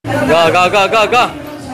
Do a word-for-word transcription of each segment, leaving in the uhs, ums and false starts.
Go, go, go, go, go.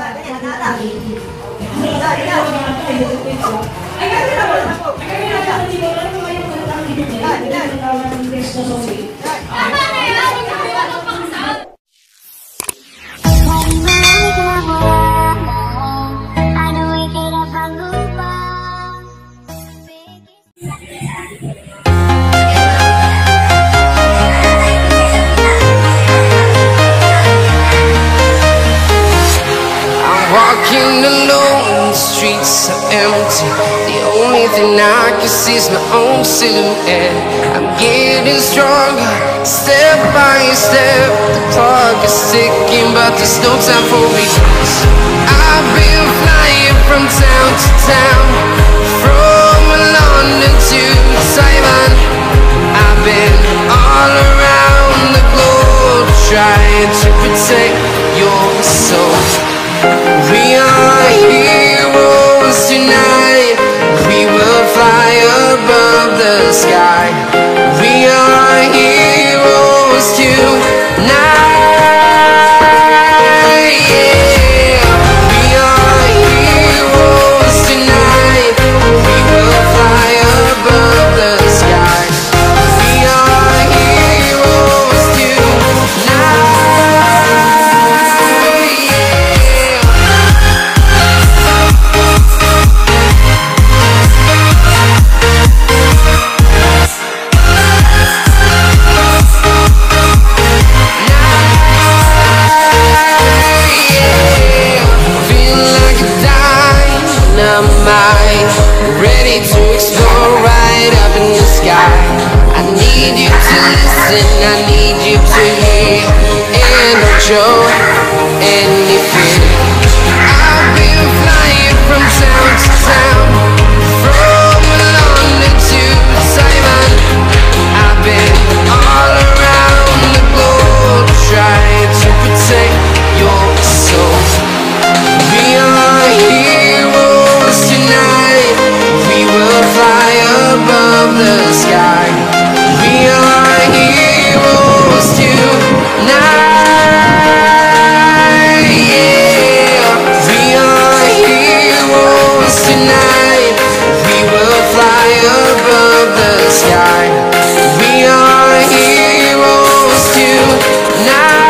Walking alone, the streets are empty. The only thing I can see is my own silhouette. I'm getting stronger, step by step. The clock is ticking, but there's no time for me. I've been flying from town to town, from London to Taiwan. I've been all around the globe, trying to protect your soul. We are heroes tonight. We will fly above the sky. We are heroes tonight. Yeah. We are heroes tonight. We will fly above the sky. We are heroes tonight. Ready to explore right up in the sky. I need you to listen, I need you to hear, and don't show any fear. I've been flying from town to town, from London to Taiwan. I've been all around the globe, trying to protect your soul. We are heroes tonight. We will fly above the sky. We are heroes tonight. Yeah. We are heroes tonight. We will fly above the sky. We are heroes tonight.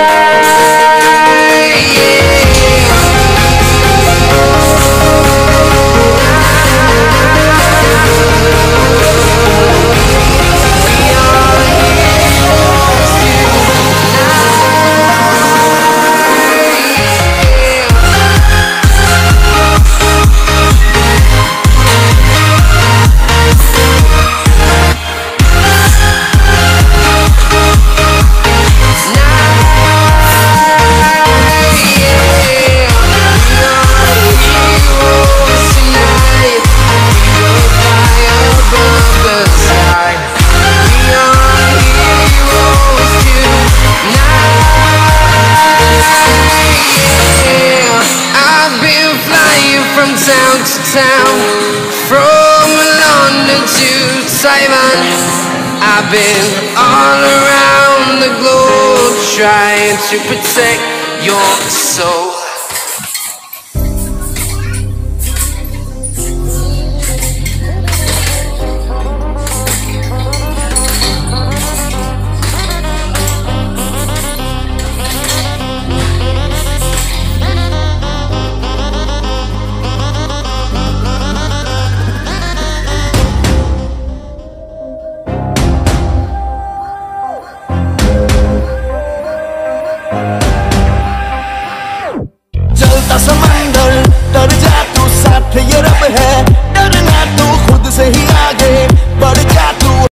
From town to town, from London to Taiwan. I've been all around the globe, trying to protect your soul. समंदर तर जा तू साथ ये रब है।